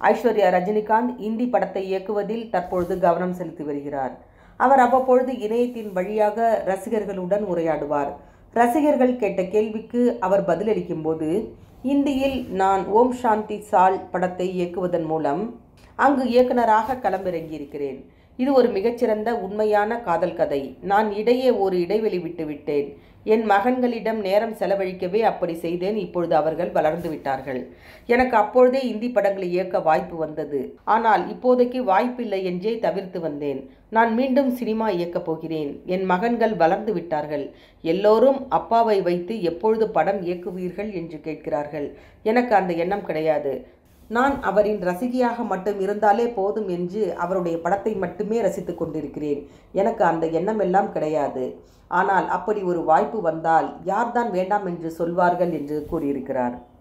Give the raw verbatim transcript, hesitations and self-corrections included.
ஐஸ்வர்யா ரஜினிகாந்த் இந்தி படத்தை இயக்குவதில் தற்பொழுது கவனம் செலுத்தி வருகிறார். அவர் அவ்வப்பொழுது இணையத்தின் வழியாக ரசிகர்களுடன் உரையாடுவார். ரசிகர்கள் கேட்ட கேள்விக்கு அவர் பதிலளிக்கும் போது, இந்தியில் நான் ஓம் சாந்தி சால் படத்தை இயக்குவதன் மூலம் அங்கு இயக்குனராக களமிறங்கியிருக்கிறேன். இது ஒரு மிகச்சிறந்த உண்மையான காதல் கதை. நான் இடையே ஒரு இடைவெளி விட்டு விட்டேன். என் மகன்களிடம் நேரம் செலவழிக்கவே அப்படி செய்தேன். இப்பொழுது அவர்கள் வளர்ந்து விட்டார்கள். எனக்கு அப்பொழுதே இந்தி படங்களை இயக்க வாய்ப்பு வந்தது. ஆனால் இப்போதைக்கு வாய்ப்பில்லை என்றே தவிர்த்து வந்தேன். நான் மீண்டும் சினிமா இயக்கப் போகிறேன். என் மகன்கள் வளர்ந்து விட்டார்கள். எல்லோரும் அப்பாவை வைத்து எப்பொழுது படம் இயக்குவீர்கள் என்று கேட்கிறார்கள். எனக்கு அந்த எண்ணம் கிடையாது. நான் அவரின் ரசிகையாக மட்டும் இருந்தாலே போதும் என்று அவருடைய படத்தை மட்டுமே ரசித்து கொண்டிருக்கிறேன். எனக்கு அந்த எண்ணம் எல்லாம் கிடையாது. ஆனால் அப்படி ஒரு வாய்ப்பு வந்தால் யார்தான் வேண்டாம் என்று சொல்வார்கள் என்று கூறியிருக்கிறார்.